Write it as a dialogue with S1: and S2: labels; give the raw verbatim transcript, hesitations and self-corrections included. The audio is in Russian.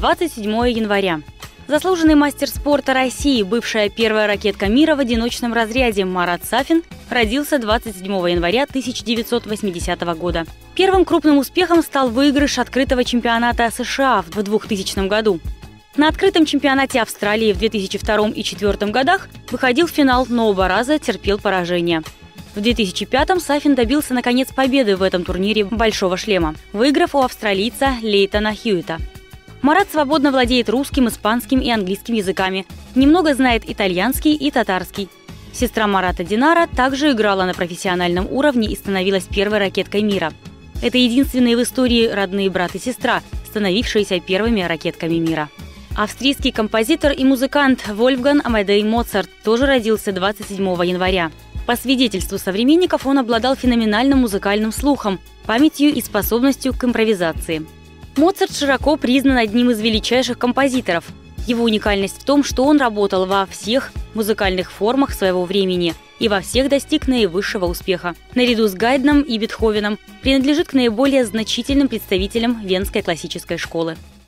S1: двадцать седьмое января. Заслуженный мастер спорта России, бывшая первая ракетка мира в одиночном разряде Марат Сафин родился двадцать седьмого января тысяча девятьсот восьмидесятого года. Первым крупным успехом стал выигрыш открытого чемпионата США в двухтысячном году. На открытом чемпионате Австралии в две тысячи втором и две тысячи четвёртом годах выходил в финал, но оба раза терпел поражение. В две тысячи пятом Сафин добился наконец победы в этом турнире «Большого шлема», выиграв у австралийца Лейтона Хьюита. Марат свободно владеет русским, испанским и английским языками, немного знает итальянский и татарский. Сестра Марата Динара также играла на профессиональном уровне и становилась первой ракеткой мира. Это единственные в истории родные брат и сестра, становившиеся первыми ракетками мира. Австрийский композитор и музыкант Вольфган Амадей Моцарт тоже родился двадцать седьмого января. По свидетельству современников, он обладал феноменальным музыкальным слухом, памятью и способностью к импровизации. Моцарт широко признан одним из величайших композиторов. Его уникальность в том, что он работал во всех музыкальных формах своего времени и во всех достиг наивысшего успеха. Наряду с Гайдном и Бетховеном принадлежит к наиболее значительным представителям венской классической школы.